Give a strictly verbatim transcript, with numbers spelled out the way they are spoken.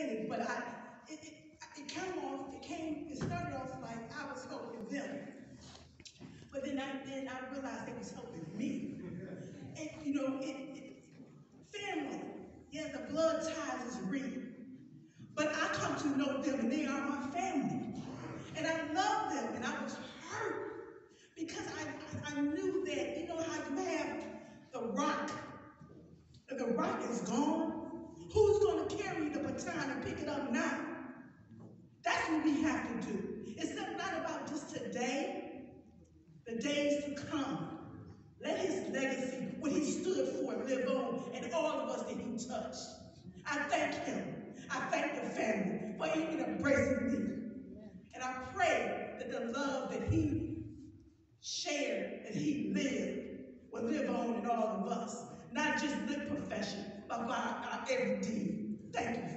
say it, but I, it, it, it came off, it came, it started off like I was helping them. But then I, then I realized they was helping me. And you know, it, it, family, yeah, the blood ties is real. But I come to know them and they are my family. And I love them and I was hurt because I, I, I knew that, you know how you have the rock, and the rock is gone. Who's going to carry the baton and pick it up now? That's what we have to do. It's not about just today, the days to come. Let his legacy, what he stood for, live on, and all of us that he touched. I thank him. I thank the family for even embracing me. And I pray that the love that he shared, that he lived, will live on in all of us. Not just lip profession, but by our every deed. Thank you.